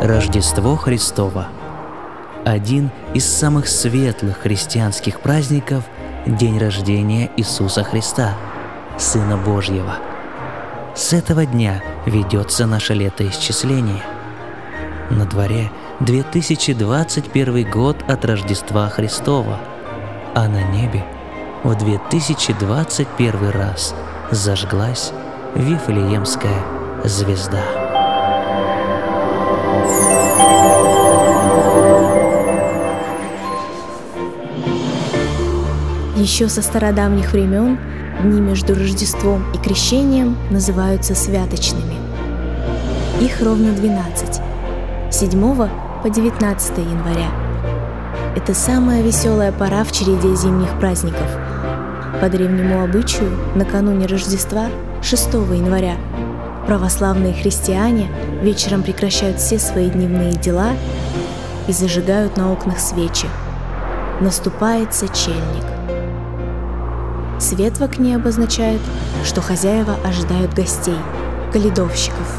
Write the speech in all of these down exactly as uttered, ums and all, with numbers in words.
Рождество Христово. Один из самых светлых христианских праздников – день рождения Иисуса Христа, Сына Божьего. С этого дня ведется наше летоисчисление. На дворе две тысячи двадцать первый год от Рождества Христова, а на небе в две тысячи двадцать первый раз зажглась Вифлеемская звезда. Еще со стародавних времен дни между Рождеством и Крещением называются святочными. Их ровно двенадцать, с седьмого по девятнадцатое января. Это самая веселая пора в череде зимних праздников. По древнему обычаю, накануне Рождества, шестого января, православные христиане вечером прекращают все свои дневные дела и зажигают на окнах свечи. Наступает сочельник. Свет в окне обозначает, что хозяева ожидают гостей, каледовщиков.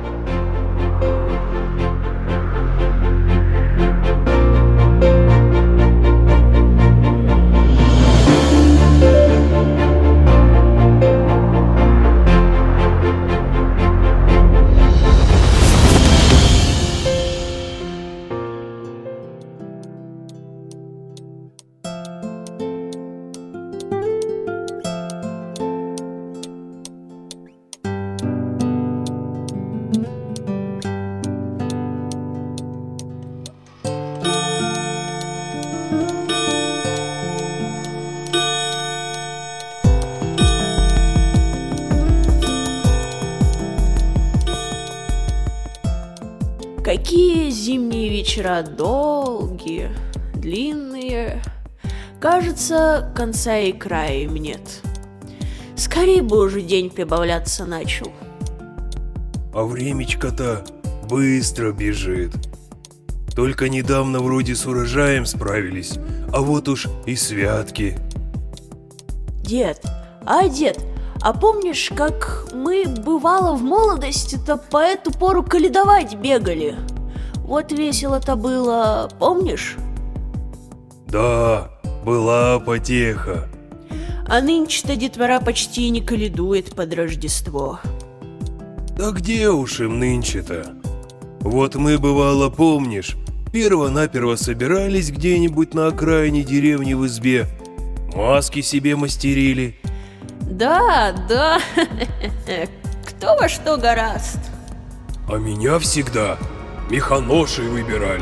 Какие зимние вечера долгие, длинные. Кажется, конца и края им нет. Скорее бы уже день прибавляться начал. А времечко-то быстро бежит. Только недавно вроде с урожаем справились, а вот уж и святки. Дед, а дед, а помнишь, как мы, бывало, в молодости-то по эту пору каледовать бегали? Вот весело-то было, помнишь? Да, была потеха. А нынче-то детвора почти и не каледует под Рождество. Да где уж им нынче-то? Вот мы, бывало, помнишь, перво-наперво собирались где-нибудь на окраине деревни в избе, маски себе мастерили. Да, да, кто во что горазд. А меня всегда механошей выбирали.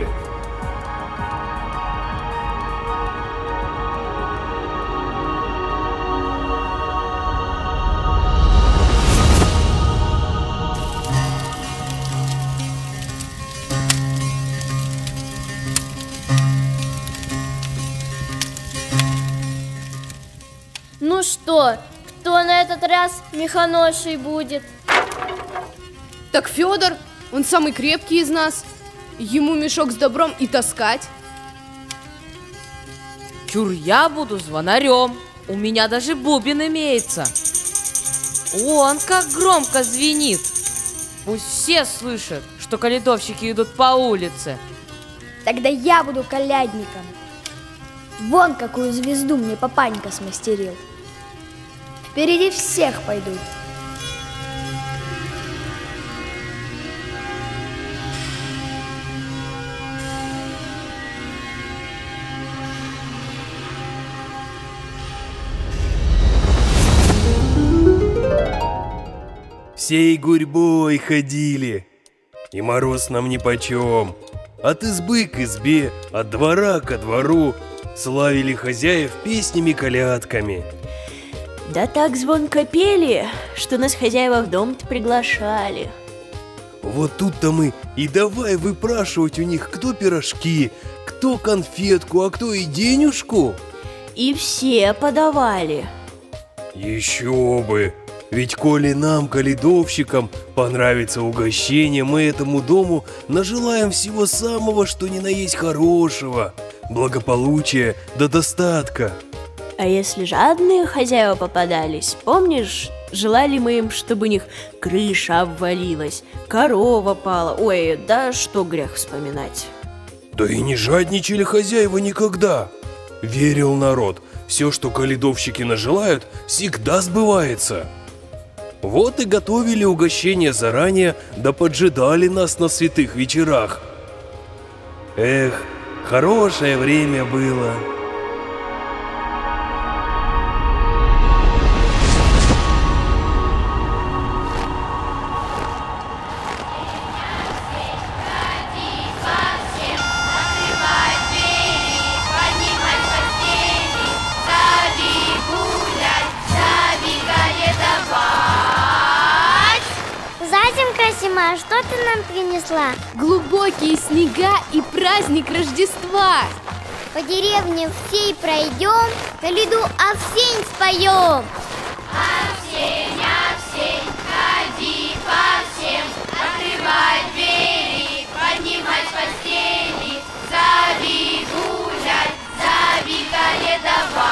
Ну что, кто на этот раз механошей будет? Так Федор, он самый крепкий из нас. Ему мешок с добром и таскать. Чур, я буду звонарем. У меня даже бубен имеется. Он как громко звенит. Пусть все слышат, что каледовщики идут по улице. Тогда я буду колядником. Вон какую звезду мне папанька смастерил. Впереди всех пойду. Всей гурьбой ходили, и мороз нам нипочем. От избы к избе, от двора ко двору славили хозяев песнями-колядками. Да так звонко пели, что нас хозяева в дом-то приглашали. Вот тут-то мы и давай выпрашивать у них, кто пирожки, кто конфетку, а кто и денежку. И все подавали. Еще бы! Ведь коли нам, каледовщикам, понравится угощение, мы этому дому нажелаем всего самого, что ни на есть хорошего, благополучия да достатка. А если жадные хозяева попадались, помнишь, Желали мы им, чтобы у них крыша обвалилась, корова пала. Ой, да что грех вспоминать. Да и не жадничали хозяева никогда. Верил народ, все, что каледовщики нажелают, всегда сбывается. Вот и готовили угощения заранее, да поджидали нас на святых вечерах. Эх, хорошее время было. Зима, что ты нам принесла? Глубокие снега и праздник Рождества. По деревне всей пройдем, коляду Овсень споем. Овсень, Овсень, ходи по всем, открывай двери, поднимай с постели, зови гулять, зови коледовать.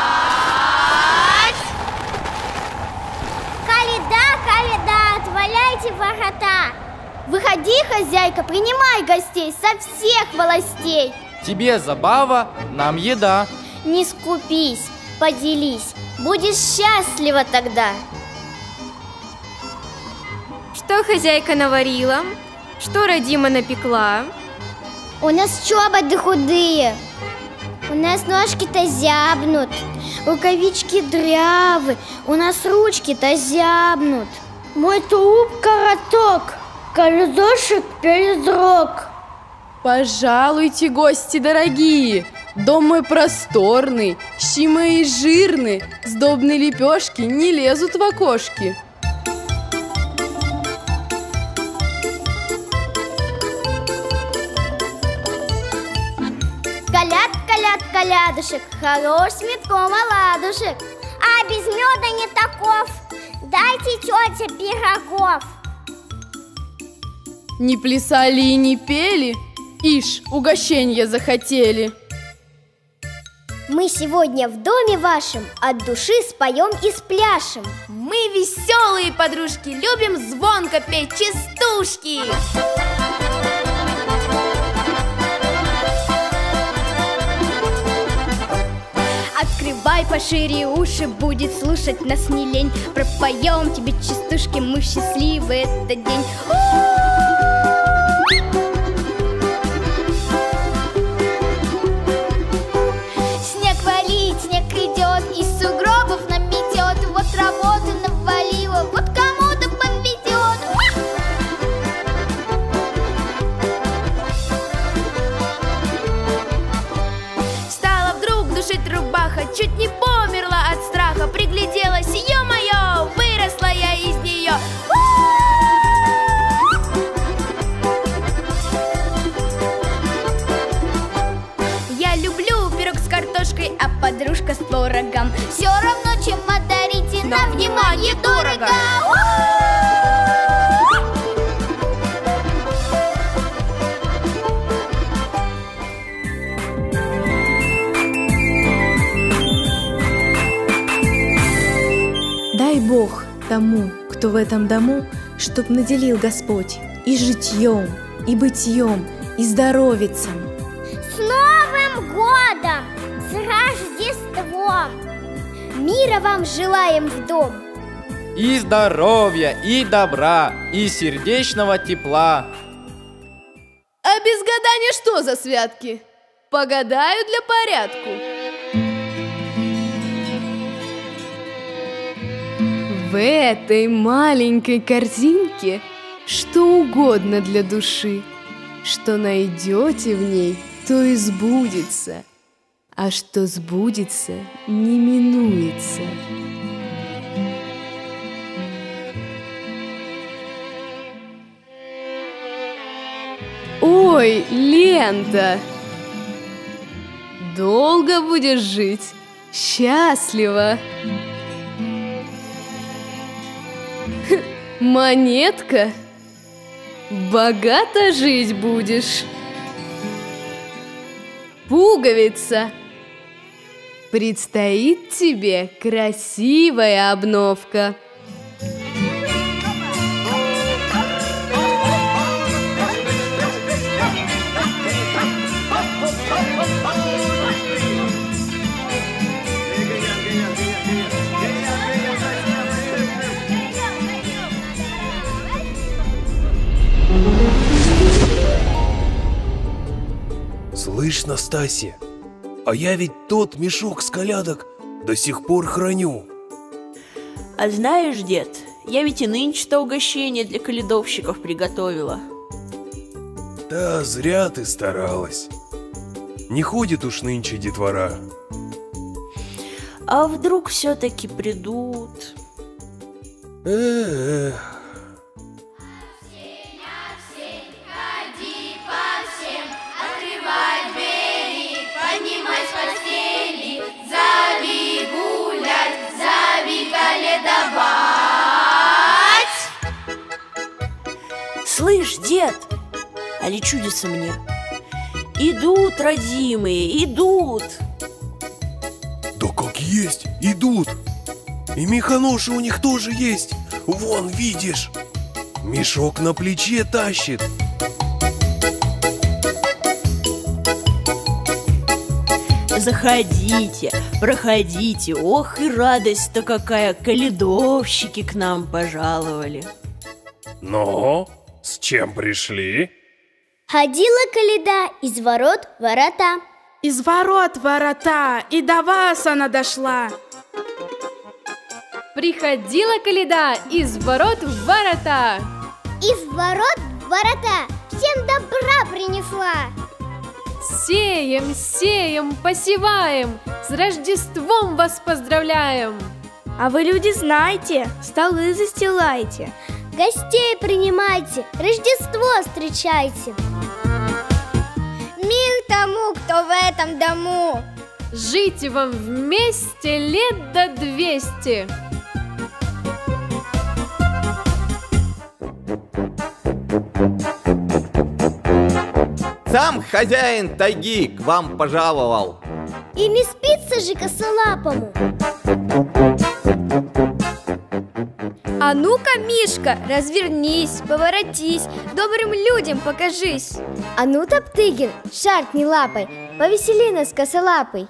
Коляда, коляда, отваляйте ворота. Выходи, хозяйка, принимай гостей со всех властей. Тебе забава, нам еда. Не скупись, поделись, будешь счастлива тогда. Что хозяйка наварила? Что родима напекла? У нас чоботы худые, у нас ножки-то зябнут, рукавички дрявы, у нас ручки-то зябнут. Мой тулуп короток, коледошек передрог. Пожалуйте, гости дорогие, дом мой просторный, щи мои жирные, сдобные лепешки не лезут в окошки. Коляд, коляд, колядушек, хорош с метком оладушек, а без меда не таков, дайте, тетя, пирогов. Не плясали и не пели, ишь, угощенья захотели. Мы сегодня в доме вашем от души споем и спляшем. Мы веселые подружки, любим звонко петь частушки. Открывай пошире уши, будет слушать нас не лень. Пропоем тебе частушки, мы счастливы этот день. Снег валит, снег идет, из сугробов нам метет. Вот работа навалила, вот кому-то повезет. Стала вдруг душить рубаха, чуть не померла от страха. Пригляделась, ё-моё, выросла я из нее. Я люблю пирог с картошкой, А подружка с творогом. Все равно, чем отдарите, на внимание дорого. Дай Бог тому, кто в этом дому, чтоб наделил Господь и житьем, и бытьем, и здоровицем. С Новым годом! С Рождеством! Мира вам желаем в дом! И здоровья, и добра, и сердечного тепла. А без гадания что за святки? Погадаю для порядку. В этой маленькой корзинке что угодно для души. Что найдете в ней, то и сбудется. А что сбудется, не минуется. Ой, лента! Долго будешь жить, счастливо. Монетка, богато жить будешь. Пуговица, предстоит тебе красивая обновка. Слышь, Настасья, а я ведь тот мешок с колядок до сих пор храню. А знаешь, дед, я ведь и нынче-то угощение для колядовщиков приготовила. Да зря ты старалась. Не ходит уж нынче детвора. А вдруг все-таки придут? Эх. Ходи по всем, открывай двери, поднимай с постели, зови гулять, зови коледовать. Слышь, дед, али чудится мне? Идут, родимые, идут. Да как есть, идут. И механоши у них тоже есть. Вон, видишь, мешок на плече тащит. Заходите, проходите. Ох, и радость-то какая, колядовщики к нам пожаловали. Ну, с чем пришли? Ходила коляда из ворот в ворота. Из ворот в ворота, и до вас она дошла. Приходила коляда из ворот в ворота. Из ворот в ворота всем добра принесла. Сеем, сеем, посеваем, с Рождеством вас поздравляем. А вы, люди, знайте, столы застилайте, Гостей принимайте, Рождество встречайте. Мир тому, кто в этом дому. Жить вам вместе лет до двести. Сам хозяин тайги к вам пожаловал. И не спится же косолапому. А ну-ка, Мишка, развернись, поворотись, добрым людям покажись. А ну, Топтыгин, шаркни лапой, повесели нас косолапой.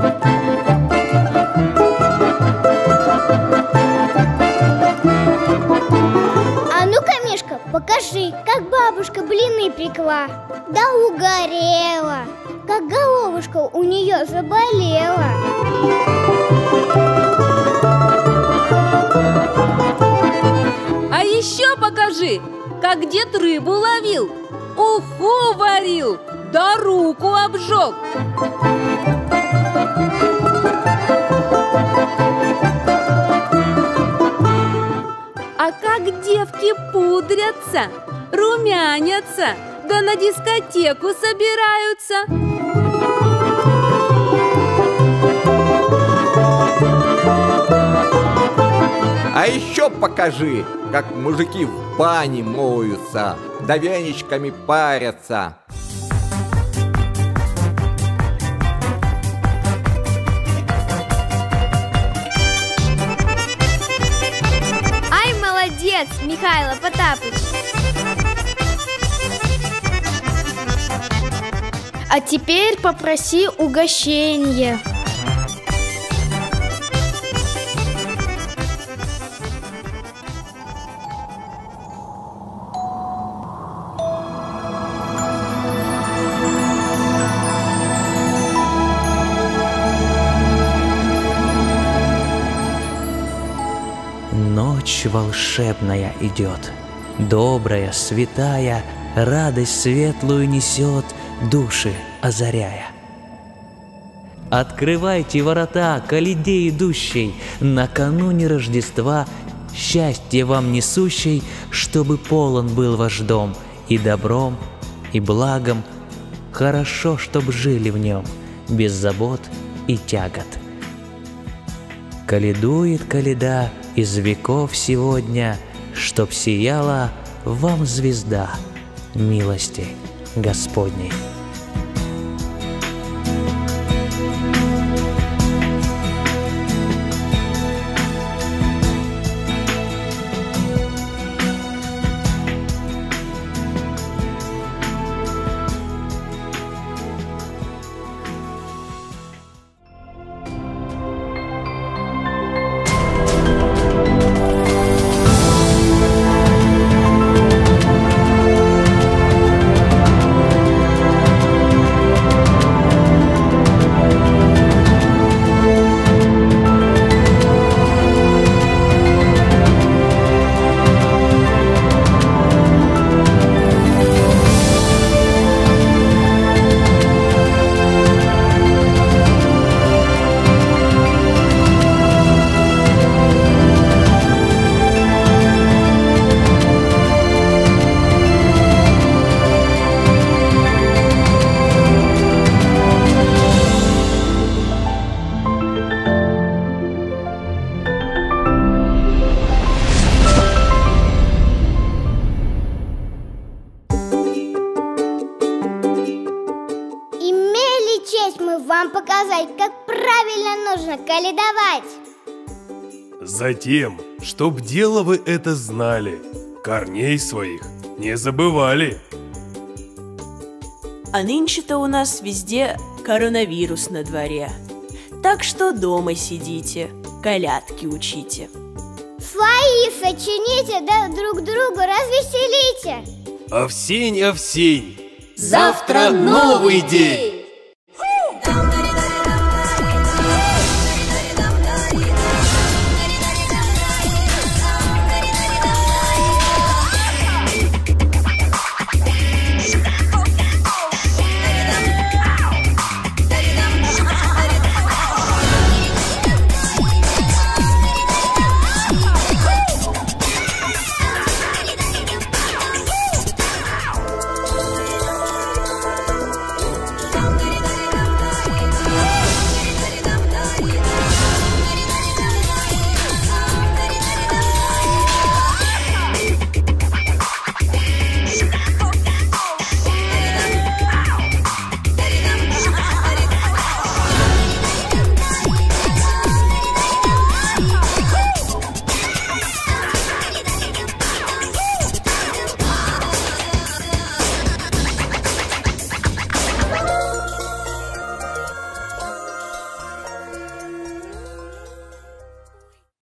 А ну-ка, Мишка, покажи, как бабушка блины пекла. Да угорела, как головушка у нее заболела. А еще покажи, как дед рыбу ловил, уху варил, да руку обжег. А как девки пудрятся, румянятся, да на дискотеку собираются. А еще покажи, как мужики в бане моются, да веничками парятся. Ай, молодец, Михайло Потапыч. А теперь попроси угощенье. Ночь волшебная идет, добрая, святая, радость светлую несет, души озаряя. Открывайте ворота, коляде идущей, накануне Рождества, счастье вам несущей, чтобы полон был ваш дом и добром, и благом, хорошо, чтоб жили в нем, без забот и тягот. Колядует коляда из веков сегодня, чтоб сияла вам звезда милости Господней. вам показать, как правильно нужно каледовать. Затем, чтоб дело вы это знали, корней своих не забывали. А нынче-то у нас везде коронавирус на дворе. Так что дома сидите, колядки учите. Свои сочините, да друг друга развеселите. Овсень, овсень, Завтра новый день!